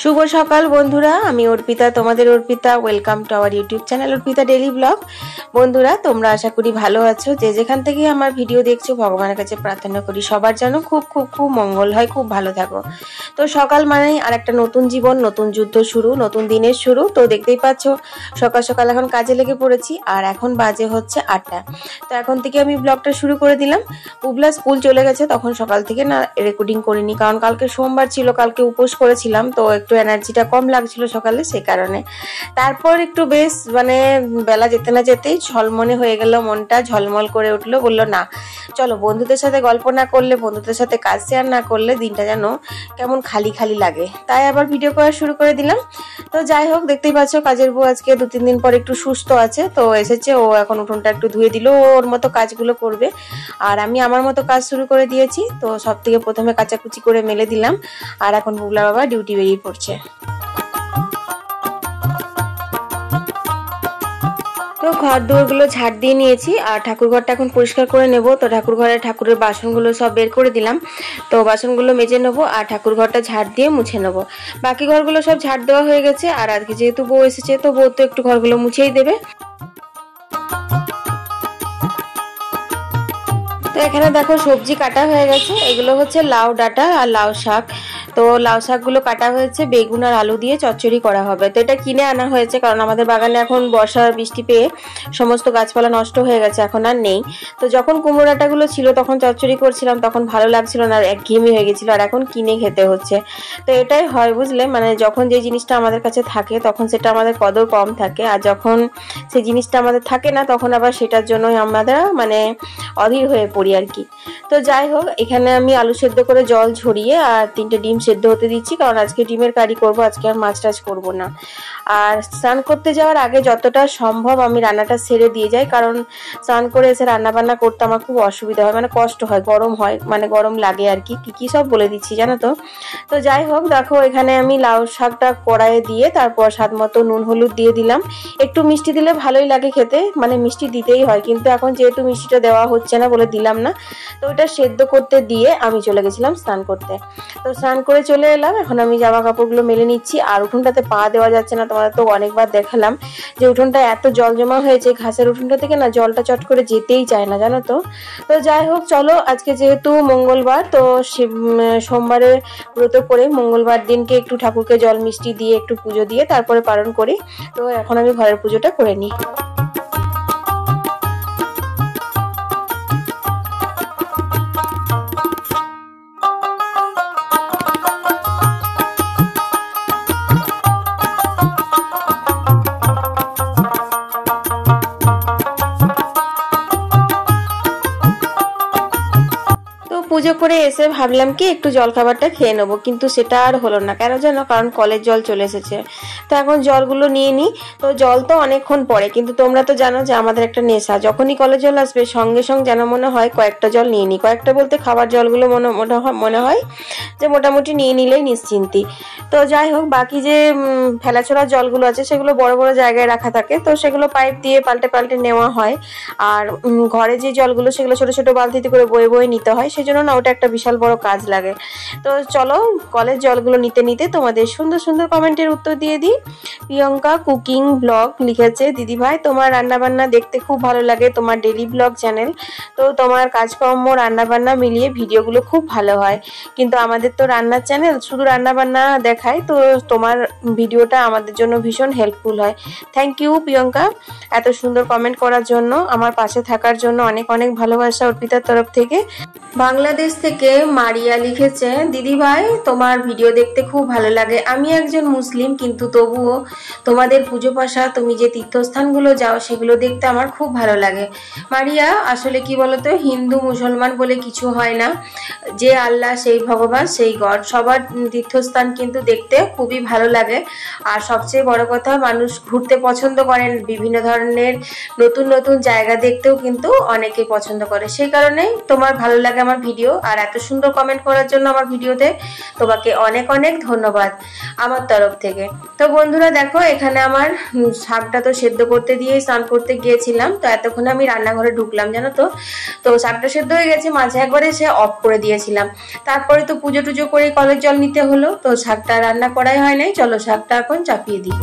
शुभ सकाल बंधुरा आमी अर्पिता तोमादेर Arpita welcome to our YouTube channel Arpita daily blog. बंधुरा तोमरा आशा करी भालो आछो, जे जेखान थेके आमार भिडियो देखछो भगवानेर काछे प्रार्थना करी सबार जेन खूब खूब खूब मंगल हय, खूब भालो थाको। तो सकाल मानेई आरेकटा नतुन जीवन, नतुन युद्ध शुरू, नतुन दिनेर शुरू। तो देखतेई पाচ্ছো सकाल सकाल एखन काजे लेगे पड़ेछि और एखन बाजे हच्छे 8टा। तो एखन थेके आमी ब्लगटा शुरू करे दिलाम। पुबला स्कुल चले गेছে তখন সকাল থেকে না রেকর্ডিং করিনি, কারণ কালকে সোমবার ছিল, কালকে উপোস করেছিলাম, তো একটু এনার্জিটা কম লাগছিল সকালে, সেই কারণে। তারপর একটু বেশ মানে বেলা যেতে না যেতেই ঝলমনে হয়ে গেল, মনটা ঝলমল করে উঠলো। বললো না চলো বন্ধুদের সাথে গল্প না করলে, বন্ধুদের সাথে কাজ শেয়ার না করলে দিনটা যেন কেমন খালি খালি লাগে, তাই আবার ভিডিও করা শুরু করে দিলাম। তো যাই হোক, দেখতেই পাচ্ছ কাজের বউ আজকে 2-3 দিন পর একটু সুস্থ আছে, তো এসেছে। ও এখন উঠোনটা একটু ধুয়ে দিল, ওর মতো কাজগুলো করবে আর আমি আমার মতো কাজ শুরু করে দিয়েছি। তো সব থেকে প্রথমে কাচাকুচি করে মেলে দিলাম আর এখন বুবলা বাবা ডিউটি বেরিয়ে পড়ছে। তো ঘর দুয়ারগুলো ঝাড় দিয়ে নিয়েছি আর ঠাকুর ঘরটা এখন পরিষ্কার করে নেব। তো ঠাকুর ঘরে ঠাকুরের বাসনগুলো সব বের করে দিলাম, তো বাসনগুলো মেজে নেবো আর ঠাকুর ঘরটা ঝাড় দিয়ে মুছে নেবো। বাকি ঘরগুলো সব ঝাড় দেওয়া হয়ে গেছে আর আজকে যেহেতু বউ এসেছে, তো বউ তো একটু ঘরগুলো মুছেই দেবে। তো এখানে দেখো সবজি কাটা হয়ে গেছে, এগুলো হচ্ছে লাউ ডাঁটা আর লাউ শাক। তো লাউ শাকগুলো কাটা হয়েছে, বেগুন আর আলু দিয়ে চচ্চড়ি করা হবে। তো এটা কিনে আনা হয়েছে, কারণ আমাদের বাগানে এখন বর্ষার বৃষ্টি পেয়ে সমস্ত গাছপালা নষ্ট হয়ে গেছে, এখন আর নেই। তো যখন কুমড়ো ডাঁটাগুলো ছিল তখন চচ্চড়ি করছিলাম, তখন ভালো লাগছিল না, একঘেয়েমি হয়ে গেছিলো, আর এখন কিনে খেতে হচ্ছে। তো এটাই হয় বুঝলে, মানে যখন যে জিনিসটা আমাদের কাছে থাকে তখন সেটা আমাদের কদর কম থাকে, আর যখন সেই জিনিসটা আমাদের থাকে না তখন আবার সেটার জন্যই আমরা মানে অধীর হয়ে পড়ি আর কি। তো যাই হোক, এখানে আমি আলু সেদ্ধ করে জল ঝরিয়ে আর 3টে ডিম সেদ্ধ হতে দিচ্ছি, কারণ আজকে ডিমের কারি করব, আজকে আর মাছ টাছ করবো না। আর স্নান করতে যাওয়ার আগে যতটা সম্ভব আমি রান্নাটা সেরে দিয়ে যাই, কারণ স্নান করে এসে রান্না বান্না করতে আমার খুব অসুবিধা হয়, মানে কষ্ট হয়, গরম হয়, মানে গরম লাগে আর কি। কি সব বলে দিচ্ছি জানো তো। তো যাই হোক, দেখো এখানে আমি লাউ শাকটা কড়াইয়ে দিয়ে তারপর স্বাদ মতো নুন হলুদ দিয়ে দিলাম। একটু মিষ্টি দিলে ভালোই লাগে খেতে, মানে মিষ্টি দিতেই হয়, কিন্তু এখন যেহেতু মিষ্টিটা দেওয়া হচ্ছে না বলে দিলাম না। তো ওটা সেদ্ধ করতে দিয়ে আমি চলে গেছিলাম স্নান করতে। তো স্নান করে চলে এলাম, এখন আমি জামা কাপড়গুলো মেলে নিচ্ছি। আর উঠোনটাতে পা দেওয়া যাচ্ছে না, তোমাদের তো অনেকবার দেখালাম যে উঠোনটা এত জল জমা হয়েছে, ঘাসের উঠোনটা থেকে না জলটা চট করে যেতেই চায় না জানো তো। তো যাই হোক চলো, আজকে যেহেতু মঙ্গলবার, তো সোমবারে ব্রত করে মঙ্গলবার দিনকে একটু ঠাকুরকে জল মিষ্টি দিয়ে একটু পুজো দিয়ে তারপরে পালন করি। তো এখন আমি ঘরের পুজোটা করে নিই। পুজো করে এসে ভাবলাম কি একটু জল খাবারটা খেয়ে নেবো, কিন্তু সেটা আর হলো না, কেন জানো, কারণ কলের জল চলে এসেছে। তো এখন জলগুলো নিয়ে নিই। তো জল তো অনেকক্ষণ পরে, কিন্তু তোমরা তো জানো যে আমাদের একটা নেশা, যখনই কলের জল আসবে সঙ্গে সঙ্গে যেন মনে হয় কয়েকটা জল নিয়ে নিই। কয়েকটা বলতে খাবার জলগুলো মনে হয় যে মোটামুটি নিয়ে নিলেই নিশ্চিন্তি। তো যাই হোক, বাকি যে ফেলাছোড়া জলগুলো আছে সেগুলো বড় বড় জায়গায় রাখা থাকে, তো সেগুলো পাইপ দিয়ে পাল্টে পাল্টে নেওয়া হয়। আর ঘরে যে জলগুলো সেগুলো ছোট ছোট বালতিতে করে বয়ে বয়ে নিতে হয়, সেজন্য না ওটা একটা বিশাল বড় কাজ লাগে। তো চলো কলের জলগুলো নিতে নিতে তোমাদের সুন্দর সুন্দর কমেন্টের উত্তর দিয়ে দিই। প্রিয়ঙ্কা কুকিং ব্লগ লিখেছে, দিদি ভাই তোমার রান্নাবান্না দেখতে খুব ভালো লাগে, তোমার ডেলি ব্লগ চ্যানেল, তো তোমার কাজকর্ম রান্নাবান্না মিলিয়ে ভিডিওগুলো খুব ভালো হয়, কিন্তু আমাদের তো রান্নার চ্যানেল, শুধু রান্নাবান্না দেখায়, তো তোমার ভিডিওটা আমাদের জন্য ভীষণ হেল্পফুল হয়। থ্যাংক ইউ প্রিয়ঙ্কা, এত সুন্দর কমেন্ট করার জন্য, আমার পাশে থাকার জন্য অনেক অনেক ভালোবাসা অর্পিতার তরফ থেকে। বাংলাদেশ থেকে মারিয়া লিখেছে, দিদি ভাই তোমার ভিডিও দেখতে খুব ভালো লাগে, আমি একজন মুসলিম কিন্তু তবুও তোমাদের পুজো পাশা, তুমি যে তীর্থস্থানগুলো যাও সেগুলো দেখতে আমার খুব ভালো লাগে। মারিয়া, আসলে কি বলতো, হিন্দু মুসলমান বলে কিছু হয় না, যে আল্লাহ সেই ভগবান সেই গড, সবার তীর্থস্থান কিন্তু দেখতে খুবই ভালো লাগে। আর সবচেয়ে বড় কথা, মানুষ ঘুরতে পছন্দ করেন, বিভিন্ন ধরনের নতুন নতুন জায়গা দেখতেও কিন্তু অনেকে পছন্দ করে, সেই কারণে তোমার ভালো লাগে আমার ভিডিও। আর এত সুন্দর কমেন্ট করার জন্য আমার ভিডিওতে তোমাকে অনেক অনেক ধন্যবাদ আমার তরফ থেকে। তো বন্ধুরা দেখো, দেখো এখানে আমার শাকটা তো সেদ্ধ করতে দিয়ে স্নান করতে গিয়েছিলাম, তো এতক্ষণে আমি রান্নাঘরে ঢুকলাম জানো তো। তো শাকটা সেদ্ধ হয়ে গেছে, মাঝে একবারে সে অফ করে দিয়েছিলাম। তারপরে তো পুজো টুজো করে কলের জল নিতে হলো, তো শাকটা রান্না করাই হয় নাই। চলো শাকটা এখন চাপিয়ে দিই।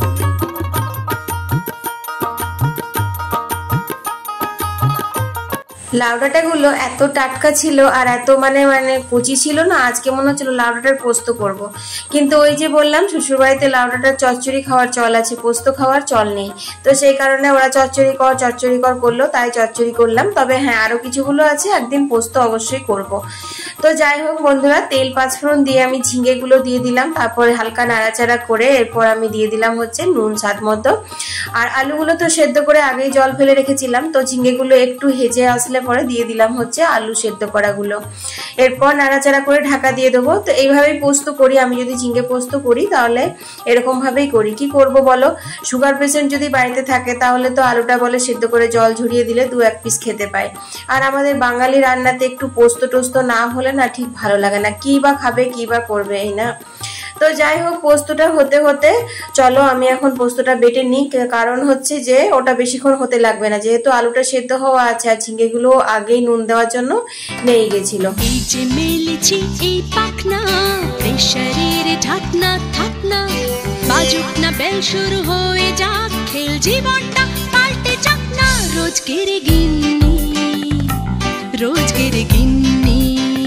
লাউডাঁটাগুলো এত টাটকা ছিল আর এত মানে কুচি ছিল না, আজকে মনে হচ্ছিল লাউডাঁটার পোস্ত করব। কিন্তু ওই যে বললাম শ্বশুরবাড়িতে লাউডাঁটার চচ্চড়ি খাওয়ার চল আছে, পোস্ত খাওয়ার চল নেই। তো সেই কারণে ওরা চচ্চড়ি কর করলো, তাই চচ্চড়ি করলাম। তবে হ্যাঁ, আরো কিছুগুলো আছে, একদিন পোস্ত অবশ্যই করব। তো যাই হোক বন্ধুরা, তেল পাঁচফোড়ন দিয়ে আমি ঝিঙেগুলো দিয়ে দিলাম, তারপরে হালকা নাড়াচাড়া করে এরপর আমি দিয়ে দিলাম হচ্ছে নুন স্বাদ মতো। আর আলুগুলো তো সেদ্ধ করে আগেই জল ফেলে রেখেছিলাম, তো ঝিঙেগুলো একটু হেজে আসলে পরে দিয়ে দিলাম হচ্ছে আলু সেদ্ধ করাগুলো। এরপর নাড়াচাড়া করে ঢাকা দিয়ে দেবো। তো এইভাবেই পোস্ত করি আমি, যদি ঝিঙে পোস্ত করি তাহলে এরকম ভাবেই করি। কি করব বলো, সুগার পেশেন্ট যদি বাড়িতে থাকে তাহলে তো আলুটা বলে সেদ্ধ করে জল ঝরিয়ে দিলে 2-1 পিস খেতে পায়। আর আমাদের বাঙালি রান্নাতে একটু পোস্ত টোস্ত না হলে না ঠিক ভালো লাগে না, কি বা খাবে কি বা করবে, এই না। তো যাই হোক, পোস্তটা হতে হতে চলো আমি এখন পোস্তটা বেটে নিই। কারণ হচ্ছে যে ওটা বেশিক্ষণ হতে লাগবে না, যেহেতু আলুটা সেদ্ধ হওয়া আছে আর ঝিঙেগুলো আগেই নুন দেওয়ার জন্য নেই গেছিল। এই যে মেলেছি এই পাখনা, প্রেসারের ঢাকনা থাকনা, বাজুক না বেল শুরু হয়ে যাক, খেল জীবনটা পাল্টে যাক না। রোজকের গিন্নি, রোজকের গিন্নি,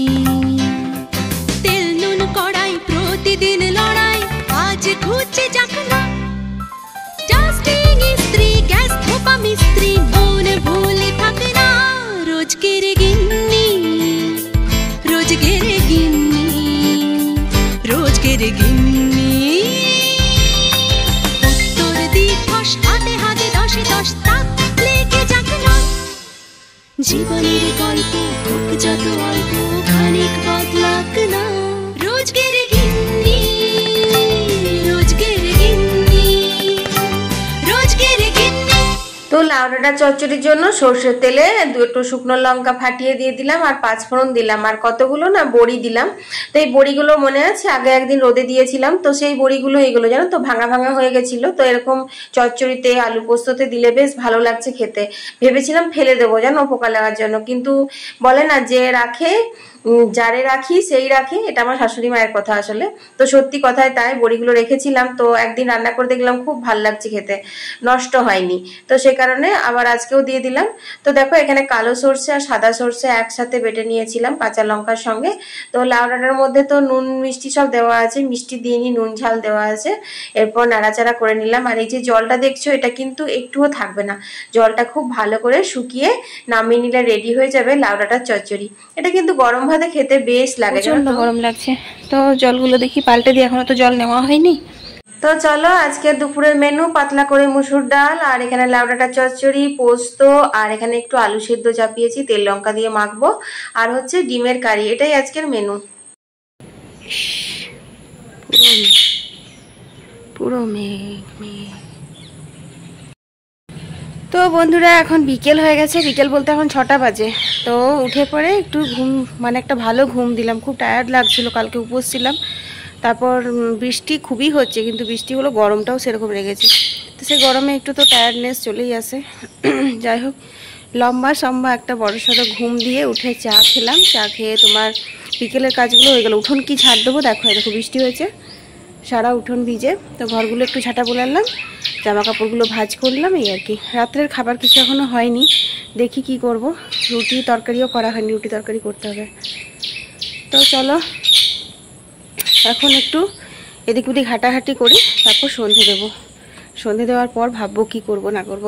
তেল নুন কড়াই প্রতিদিন লড়াই, আজ ঘুচে যাক না। ডাস্টিং ইস্ত্রি, গ্যাস ধোপা মিস্ত্রি, মন ভুলে থাকে না। রোজকের গিন্নি, রোজকের গিন্নি, রোজকের গিন্নি। উত্তর দিবস হাতে হাতে 10-10 তাক লেগে যাক না। জীবনের গল্প হোক যত অল্প, খানিক বদলাক না। রোজকের গিন্নি, রোজকের গিন্নি, রোজকের গিন্নি। তো লাউডাঁটা চচ্চড়ির জন্য সর্ষের তেলে 2 শুকনো লঙ্কা ফাটিয়ে দিয়ে দিলাম আর পাঁচফোড়ন দিলাম আর কতগুলো না বড়ি দিলাম। তো এই বড়িগুলো মনে আছে আগে একদিন রোদে দিয়েছিলাম, তো সেই বড়িগুলো এগুলো জানো তো ভাঙা ভাঙা হয়ে গেছিল। তো এরকম চচ্চড়িতে আলু পোস্ততে দিলে বেশ ভালো লাগছে খেতে। ভেবেছিলাম ফেলে দেবো জানো পোকা লাগার জন্য, কিন্তু বলে না যে রাখে যারে রাখি সেই রাখে, এটা আমার শাশুড়ি মায়ের কথা আসলে। তো সত্যি কথায় তাই, বড়িগুলো রেখেছিলাম, তো একদিন রান্না করে দেখলাম খুব ভাল লাগছে খেতে, নষ্ট হয়নি। তো সে কারণে আবার আজকেও দিয়ে দিলাম। তো দেখো এখানে কালো সর্ষে আর সাদা সর্ষে একসাথে বেটে নিয়েছিলাম কাঁচা লঙ্কার সঙ্গে। তো লাউডাঁটার মধ্যে তো নুন মিষ্টি সব দেওয়া আছে, মিষ্টি দিইনি, নুন ঝাল দেওয়া আছে। এরপর নাড়াচাড়া করে নিলাম। আর এই যে জলটা দেখছো এটা কিন্তু একটুও থাকবে না, জলটা খুব ভালো করে শুকিয়ে নামিয়ে নিলে রেডি হয়ে যাবে লাউডাঁটার চচ্চড়ি। এটা কিন্তু গরম ভাতে খেতে বেশ লাগে, প্রচন্ড গরম লাগছে। তো জলগুলো দেখি পাল্টে দিয়ে, এখনো তো জল নেওয়া হয়নি। তো চলো আজকে দুপুরের মেনু পাতলা করে মুসুর ডাল, আর এখানে লাউডাঁটা চচ্চড়ি, পোস্ত, আর এখানে একটু আলু সেদ্ধ চাপিয়েছি তেল লঙ্কা দিয়ে মাখবো, আর হচ্ছে ডিমের কারি। এটাই আজকের মেনু। পুরো মেঘ মেঘ। তো বন্ধুরা এখন বিকেল হয়ে গেছে, বিকেল বলতে এখন 6টা বাজে। তো উঠে পড়ে একটু ঘুম, মানে একটা ভালো ঘুম দিলাম, খুব টায়ার্ড লাগছিল, কালকে উপোস ছিলাম। তারপর বৃষ্টি খুবই হচ্ছে, কিন্তু বৃষ্টি হলো গরমটাও সেরকম লেগেছে। তো সেই গরমে একটু তো টায়ার্ডনেস চলেই আসে। যাই হোক, লম্বা সম্বা একটা বড়সড় ঘুম দিয়ে উঠে চা খেলাম। চা খেয়ে তোমার বিকেলের কাজগুলো হয়ে গেল। উঠোন কি ঝাড় দেবো, দেখো দেখো বৃষ্টি হয়েছে, সারা উঠোন ভিজে। তো ঘরগুলো একটু ঝাঁটা বুলালাম, জামা কাপড়গুলো ভাঁজ করলাম, এই আর কি। রাত্রের খাবার কিছু এখনও হয়নি, দেখি কি করব। রুটি তরকারিও করা হয়নি, রুটি তরকারি করতে হবে। তো চলো এখন একটু এদিক ওদিক হাঁটাহাঁটি করি, তারপর সন্ধে দেবো। সন্ধে দেওয়ার পর ভাববো কি করব না করব।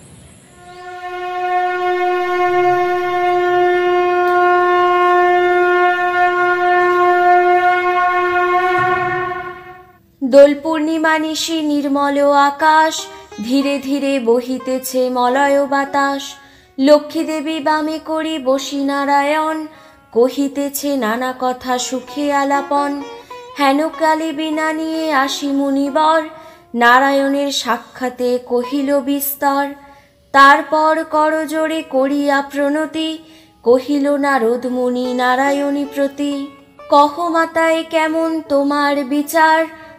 দোল পূর্ণিমা নিশি নির্মল আকাশ, ধীরে ধীরে বহিতেছে মলয় বাতাস। লক্ষ্মী দেবী বামে করি বসি নারায়ণ, কহিতেছে নানা কথা সুখে আলাপন। হেনকালে বিনা নিয়ে আসি মুনিবর, নারায়ণের সাক্ষাতে কহিল বিস্তর। তারপর করজোড়ে করিয়া প্রণতি, কহিল নারদ মুনি নারায়ণী প্রতি। কহ মাতায় কেমন তোমার বিচার,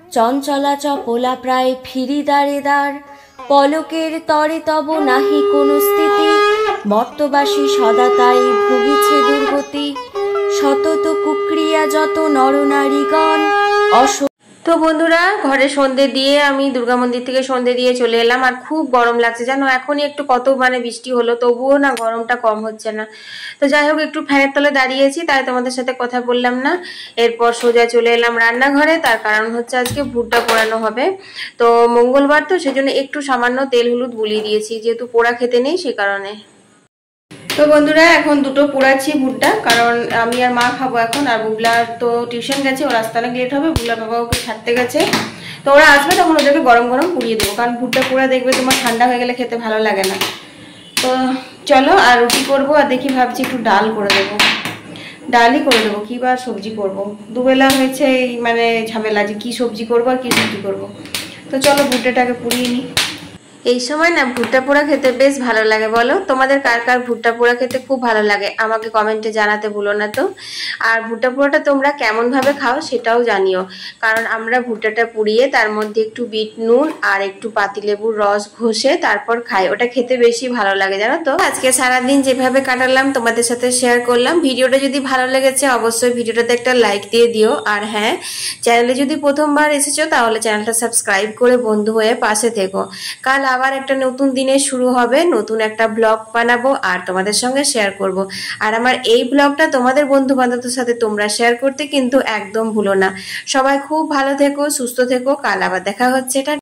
চঞ্চলা চপলা প্রায় ফিরি দাঁড়ে দাঁড়, পলকের তরে তব নাহি কোনো স্থিতি, মর্তবাসী সদা তাই ভুগিছে দুর্গতি, শতত কুক্রিয়া যত নরনারীগণ তো বন্ধুরা, ঘরে সন্ধে দিয়ে আমি দুর্গা মন্দির থেকে সন্ধে দিয়ে চলে এলাম। আর খুব গরম লাগছে জানো, এখনই একটু কত বৃষ্টি হলো, তবুও না গরমটা কম হচ্ছে না। তো যাই হোক, একটু ফ্যানের তলে দাঁড়িয়েছি, তাই তোমাদের সাথে কথা বললাম না। এরপর সোজা চলে এলাম রান্নাঘরে। তার কারণ হচ্ছে আজকে ভুট্টা পোড়ানো হবে, তো মঙ্গলবার তো সেজন্য একটু সামান্য তেল হলুদ বুলিয়ে দিয়েছি, যেহেতু পোড়া খেতে নেই সে কারণে। তো বন্ধুরা, এখন দুটো পোড়াচ্ছি ভুট্টা, কারণ আমি আর মা খাবো এখন। আর বুবলার তো টিউশন গেছে, ওর আসতে অনেক লেট হবে, বুবলার বাবা ওকে ছাড়তে গেছে। তো ওরা আসবে তখন ওদেরকে গরম গরম পুড়িয়ে দেবো, কারণ ভুট্টা পোড়া দেখবে তোমার ঠান্ডা হয়ে গেলে খেতে ভালো লাগে না। তো চলো, আর রুটি করবো, আর দেখি ভাবছি একটু ডাল করে দেবো, ডালই করে দেবো, কি বা সবজি করবো। দুবেলা হয়েছে এই ঝামেলা যে কি সবজি করবো আর কি সবজি করবো। তো চলো ভুট্টাটাকে পুড়িয়ে নিই। এই সময় না ভুট্টা পোড়া খেতে বেশ ভালো লাগে। বলো তোমাদের কার কার ভুট্টা পোড়া খেতে খুব ভালো লাগে, আমাকে কমেন্টে জানাতে ভুলো না তো। আর ভুট্টা পোড়াটা তোমরা কেমন ভাবে খাও সেটাও জানিও, কারণ আমরা ভুট্টাটা পুড়িয়ে তার মধ্যে একটু বিট নুন আর একটু পাতিলেবুর রস ঘষে তারপর খাই, ওটা খেতে বেশি ভালো লাগে জানো তো। আজকে সারাদিন যেভাবে কাটালাম তোমাদের সাথে শেয়ার করলাম। ভিডিওটা যদি ভালো লেগেছে অবশ্যই ভিডিওটাতে একটা লাইক দিয়ে দিও। আর হ্যাঁ, চ্যানেলে যদি প্রথমবার এসেছো তাহলে চ্যানেলটা সাবস্ক্রাইব করে বন্ধু হয়ে পাশে থেকো। কাল আবার একটা নতুন দিনের শুরু হবে, নতুন একটা ব্লগ বানাবো আর তোমাদের সঙ্গে শেয়ার করব। আর আমার এই ব্লগটা তোমাদের বন্ধু বান্ধবদের সাথে তোমরা শেয়ার করতে কিন্তু একদম ভুলো না। সবাই খুব ভালো থেকো, সুস্থ থেকো, কাল আবার দেখা হচ্ছে।